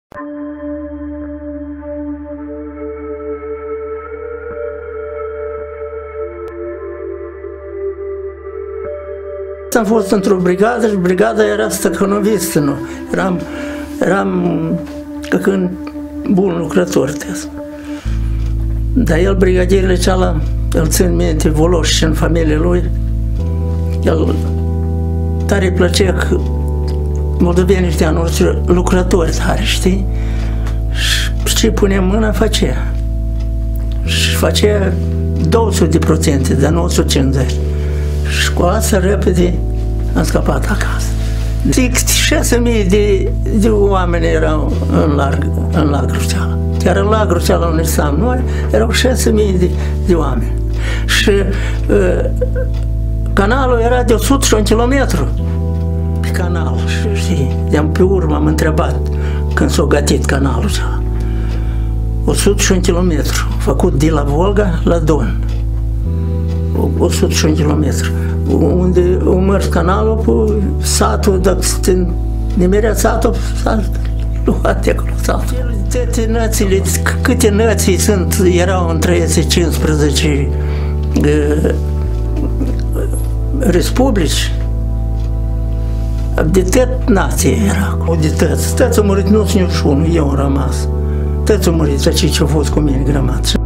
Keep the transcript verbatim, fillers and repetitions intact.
Am fost într-o brigadă și brigada era stăcănovistă, nu? Eram, eram ca când bun lucrător. Dar el, brigadierele ceala, îl țin minte, Voloș și în familie lui, el tare îi plăcea că moldovenii ăștia noștri lucrători tare, știi? Și ce punea mâna, facea. Și facea două sute de procente, dar nu o sută cincizeci. Și cu asta repede am scăpat acasă. Zic, șase mii de, de oameni erau în, larg, în lagărul ceala. Chiar în lagărul ceala unde stăm noi, erau șase mii de, de oameni. Și uh, canalul era de o sută și un kilometru pe canal. Și știi, de-am pe urmă am întrebat când s-a gătit canalul ceala. o sută și un kilometru, făcut de la Volga la Don. o sută și un kilometru. Unde a mers canalul cu satul, dacă te nimerea satul, s-a luat de acolo satul. Toate nățile, câte nății sunt, erau în treizeci cincisprezece uh, republici, de tot nație era. De toți, toți au murit, nu-ți nici unul, eu am rămas. Toți au murit, cei ce au fost cu mine grămați.